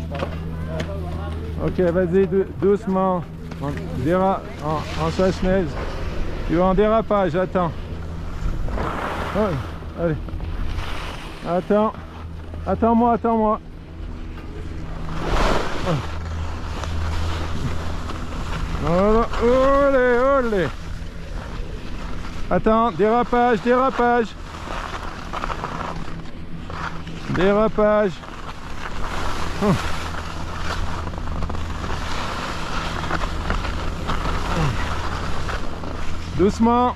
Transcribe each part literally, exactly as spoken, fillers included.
Ok, vas-y, doucement. En, déra en, en chasse-neige. Tu vas en dérapage, attends. Oh, allez. Attends. Attends-moi, attends-moi. Voilà. Olé, olé. Attends, dérapage, dérapage. Dérapage. Hum. Doucement.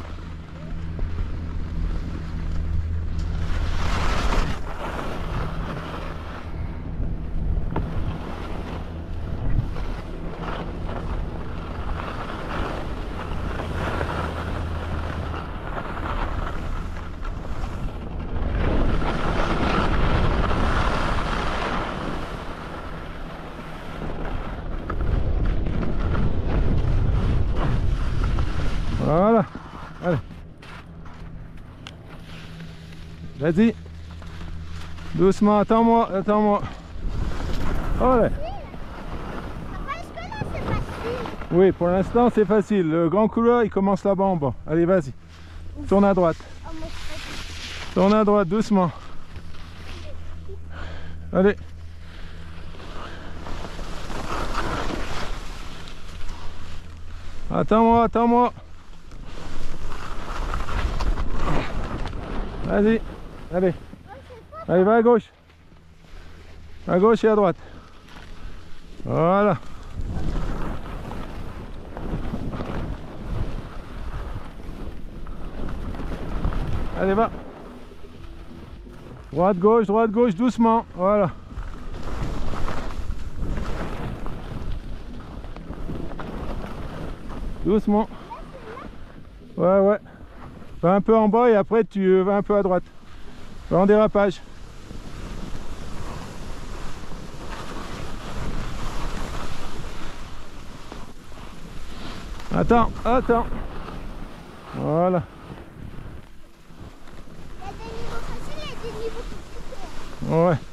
Voilà, allez. Vas-y. Doucement, attends-moi, attends-moi. Allez. Oui, pour l'instant c'est facile. Le grand couloir il commence là-bas en bas. Allez, vas-y. Tourne à droite. Tourne à droite, doucement. Allez. Attends-moi, attends-moi. Vas-y, allez. Allez, va à gauche. À gauche et à droite. Voilà. Allez, va. Droite, gauche, droite, gauche, doucement. Voilà. Doucement. Ouais, ouais. Va un peu en bas et après tu vas un peu à droite. Va en dérapage. Attends, attends. Voilà. Il y a des niveaux faciles et des niveaux compliqués. Ouais.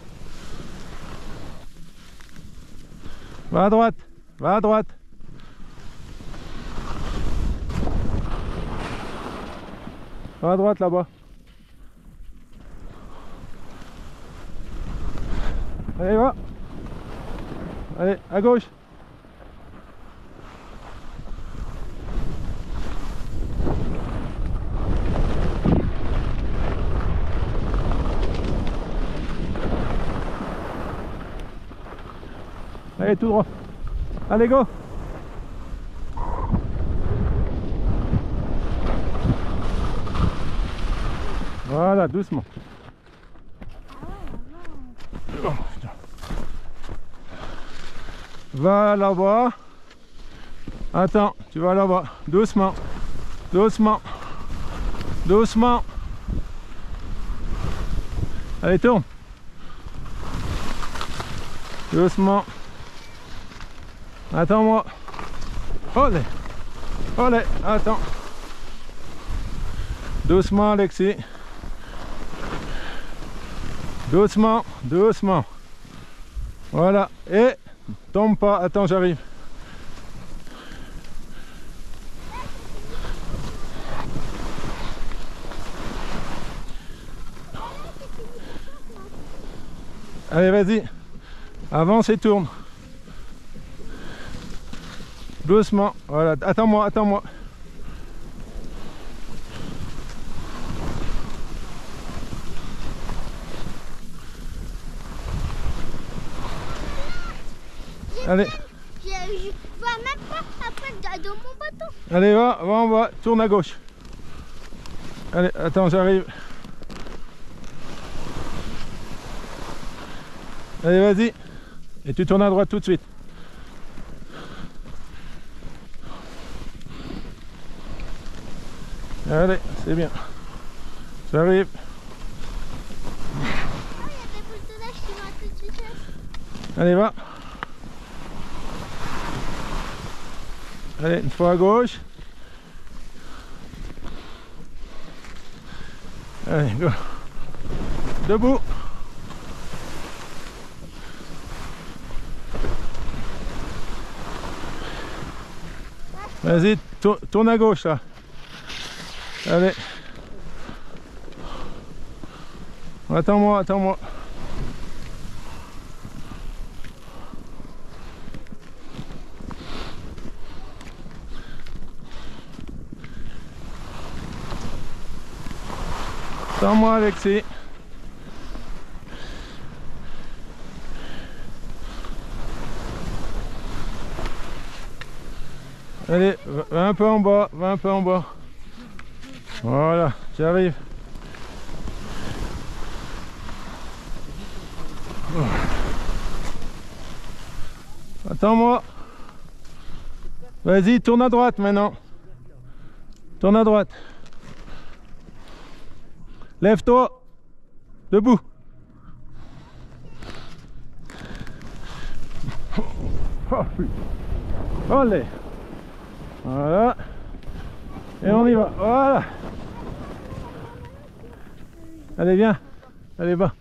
Va à droite. Va à droite. Va à droite là-bas. Allez, va. Allez, à gauche. Allez, tout droit. Allez, go. Voilà, doucement. Oh, va là-bas. Attends, tu vas là-bas. Doucement. Doucement. Doucement. Allez, tourne. Doucement. Attends-moi. Olé. Olé. Attends. Doucement, Alexis. Doucement, doucement. Voilà. Et tombe pas. Attends, j'arrive. Allez, vas-y. Avance et tourne. Doucement. Voilà. Attends-moi, attends-moi. Allez. Je, je vois même pas après de, de mon bateau. Allez, va, va en bas, tourne à gauche. Allez, attends, j'arrive. Allez, vas-y. Et tu tournes à droite tout de suite. Allez, c'est bien. J'arrive. Oh, il y a des boules de neige qui vont à toute vitesse. Allez, va. Allez, une fois à gauche. Allez, go. Vas-y, tour, tourne à gauche là. Allez. Attends-moi, attends-moi. Attends-moi, Alexis. Allez, va un peu en bas, va un peu en bas. Voilà, j'arrive. Attends-moi. Vas-y, tourne à droite maintenant. Tourne à droite. Lève-toi. Debout. Allez. Voilà. Et on y va. Voilà. Allez, viens. Allez, bas.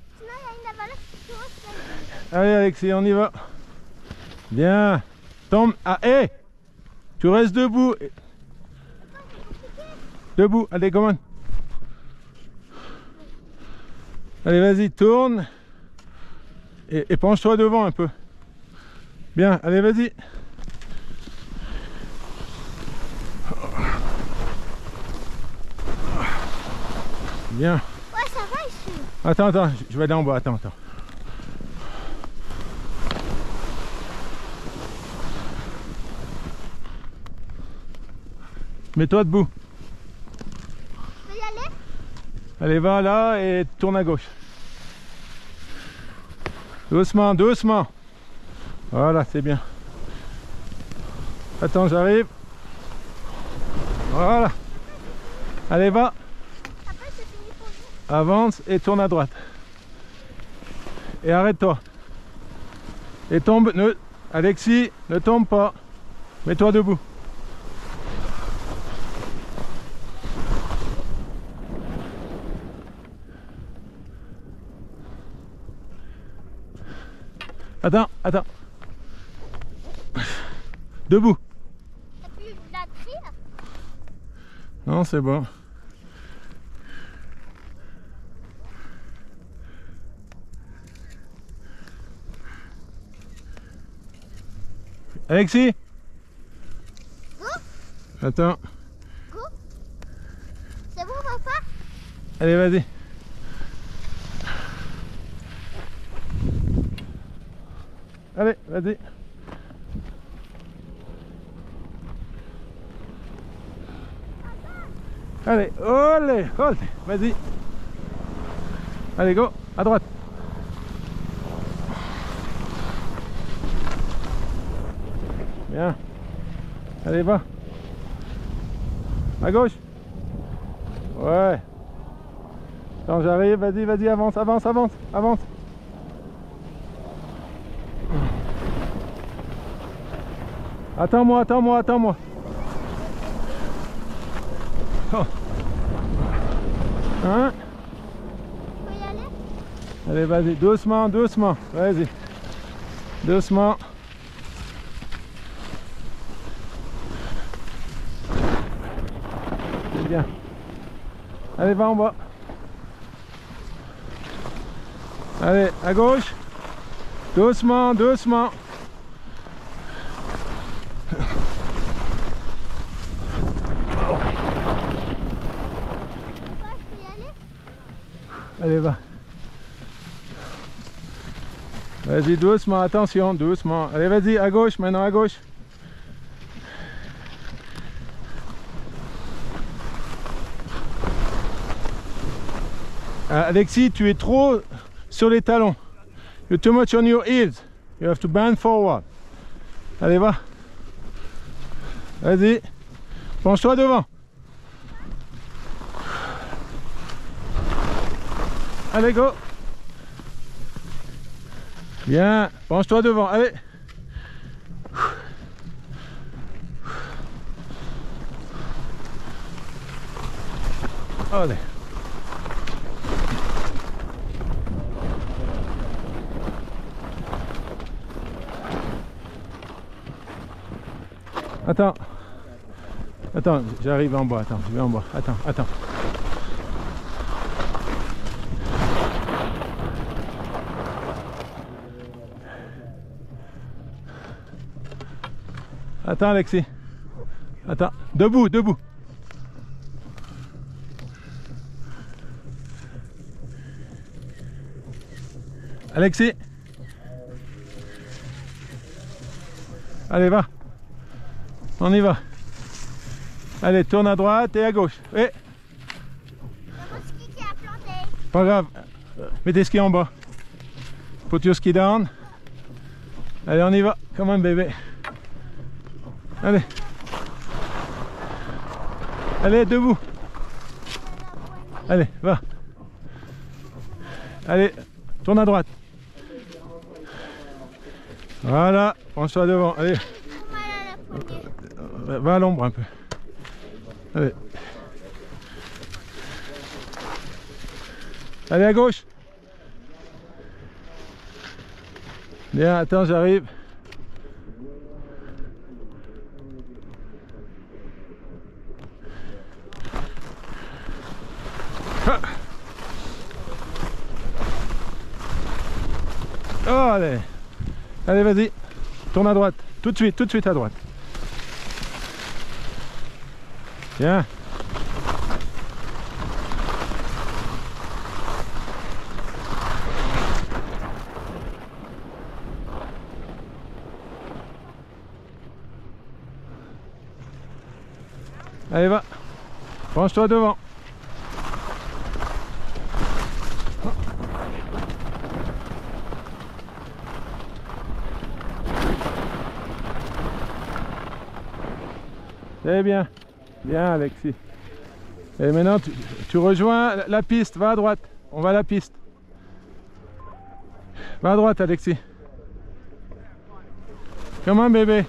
Allez, Alexis, on y va. Bien. Tombe. Ah, hé hey, tu restes debout. Debout. Allez, commande. Allez, vas-y, tourne. Et, et penche-toi devant un peu. Bien. Allez, vas-y. Bien. Ouais, ça va ici. Attends, attends, je vais aller en bas. Attends, attends. Mets-toi debout. Tu peux y aller? Allez, va là et tourne à gauche. Doucement, doucement. Voilà, c'est bien. Attends, j'arrive. Voilà. Allez, va. Après, c'est fini pour vous. Avance et tourne à droite. Et arrête-toi. Et tombe. Ne... Alexis, ne tombe pas. Mets-toi debout. Attends, attends. Debout. T'as plus la tire? Non, c'est bon. Alexis. Go. Attends. Go. C'est bon, papa? Allez, vas-y. Allez, vas-y. Allez, olé, olé, vas-y. Allez, go, à droite. Bien. Allez, va. À gauche. Ouais. Quand j'arrive, vas-y, vas-y, avance, avance, avance, avance. Attends-moi, attends-moi, attends-moi. Oh. Hein? Tu peux y aller? Allez, vas-y, doucement, doucement, vas-y. Doucement. C'est bien. Allez, va en bas. Allez, à gauche. Doucement, doucement. Allez, va. Vas-y, doucement, attention, doucement. Allez, vas-y, à gauche, maintenant à gauche. Uh, Alexis, tu es trop sur les talons. You're too much on your heels. You have to bend forward. Allez, va. Vas-y. Penche-toi devant. Allez, go. Bien. Penche-toi devant. Allez. Allez. Attends. Attends, j'arrive en bas, attends, je vais en bas, attends, attends. Attends Alexis. Attends, debout, debout. Alexis. Allez, va. On y va. Allez, tourne à droite et à gauche. Et... ski qui a planté. Pas grave. Mets tes skis en bas. Put your ski down. Allez, on y va. Comme un bébé. Allez. Allez, debout. Allez, va. Allez, tourne à droite. Voilà, prends-toi devant. Allez. Va à l'ombre un peu. Allez. Allez à gauche. Bien, attends, j'arrive. Ah. Oh, allez. Allez, vas-y. Tourne à droite. Tout de suite, tout de suite à droite. Bien. Allez, va. Penche-toi devant. C'est bien. Bien Alexis. Et maintenant tu, tu rejoins la piste. Va à droite. On va à la piste. Va à droite Alexis. Comme un bébé.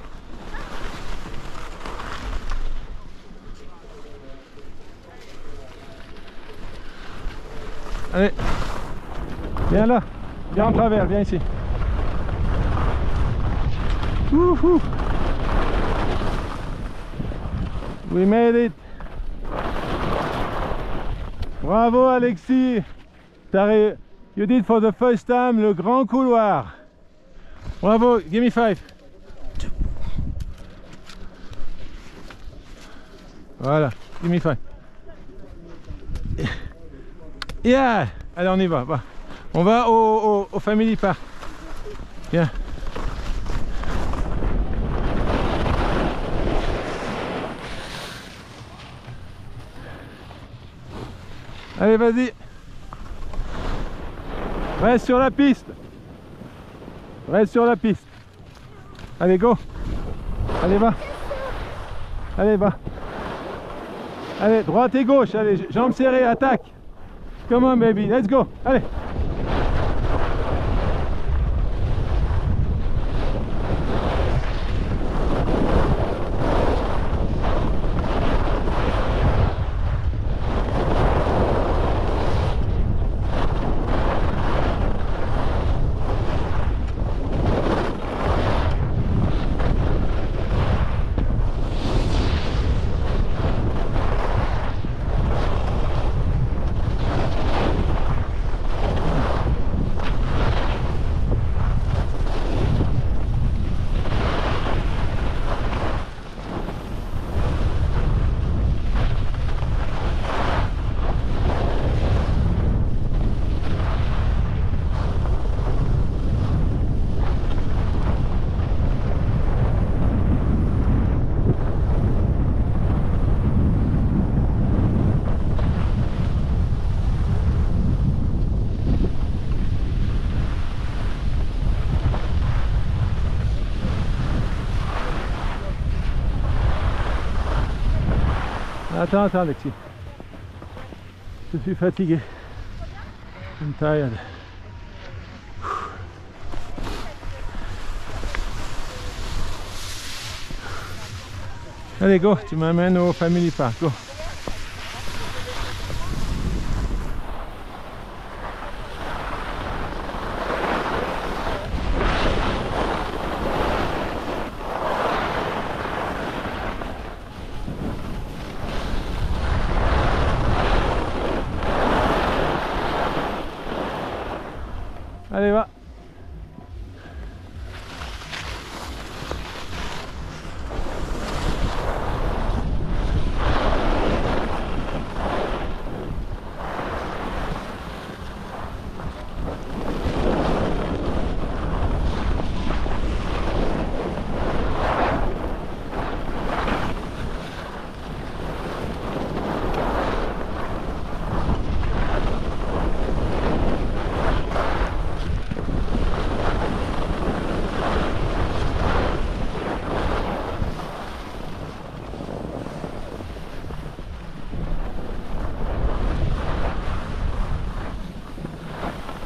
Allez. Viens là. Viens en travers. Viens ici. Wouhou. We made it. Bravo Alexis. You did for the first time le Grand Couloir. Bravo, give me five. Voilà, give me five. Yeah. Allez, on y va, va. On va au, au, au Family Park. Viens. Allez, vas-y. Reste sur la piste. Reste sur la piste. Allez, go. Allez, va. Allez, va. Allez, droite et gauche. Allez, jambes serrées, attaque. Come on, baby. Let's go. Allez. Attends, attends Alexis. Je suis fatigué. I'm tired. Allez, go, tu m'amènes au Family Park, go.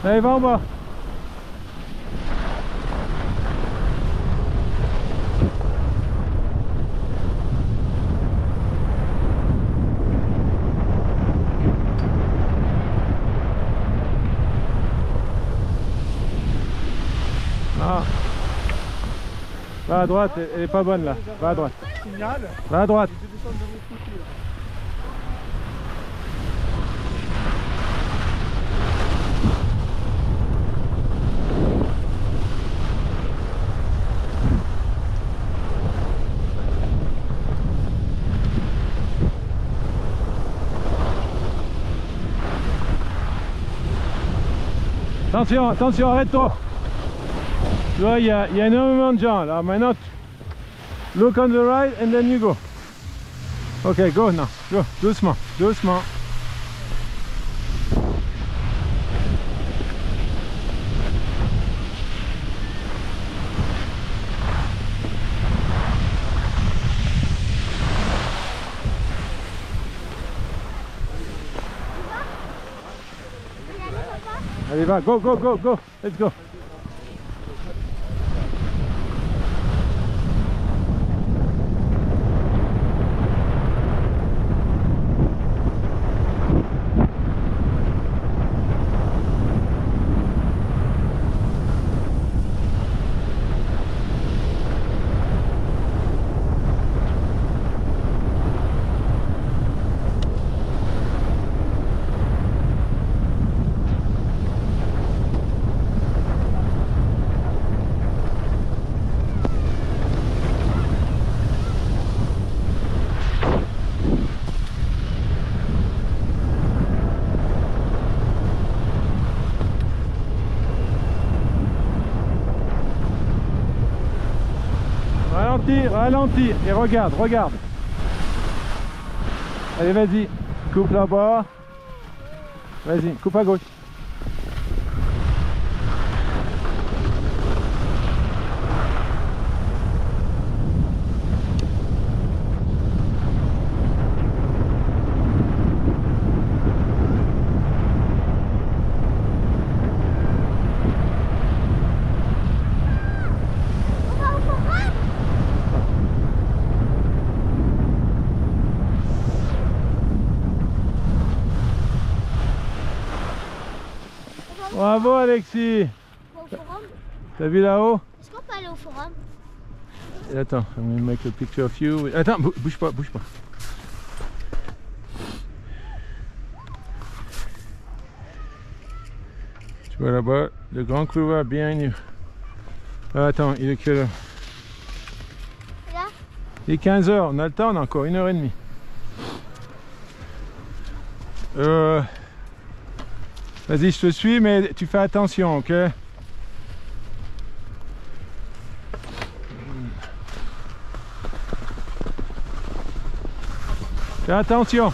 Allez, va en bas. Ah. Va à droite, elle est pas bonne là. Va à droite. Va à droite. Attention, attention, arrête-toi. Tu vois, il y, a, il y a énormément de gens là. Maintenant, look on the right and then you go. Ok, go now. Go, doucement, doucement. Allez, va, go, go, go, go. Let's go. Ralentis, ralentis et regarde, regarde. Allez, vas-y, coupe là-bas. Vas-y, coupe à gauche. Bravo Alexis. Au forum. T'as vu là-haut? Est-ce qu'on peut aller au forum? Attends, I'm gonna make a picture of you. Attends, bouge pas, bouge pas. Tu vois là-bas, le Grand Couloir behind you. Ah, attends, il est quelle heure? Là? Il est quinze heures, on a le temps, on a encore une heure et demie. Euh... Vas-y, je te suis, mais tu fais attention, ok? Fais attention.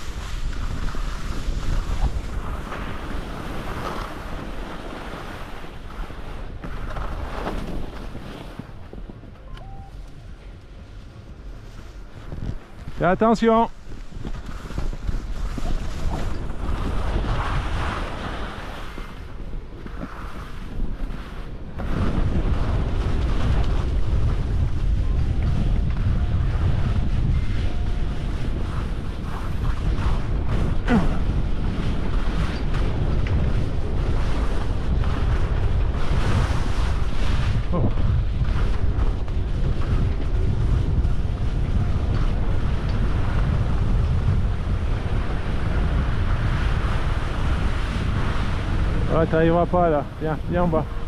Fais attention. Ouais, t'arriveras pas là. Viens, viens en bas.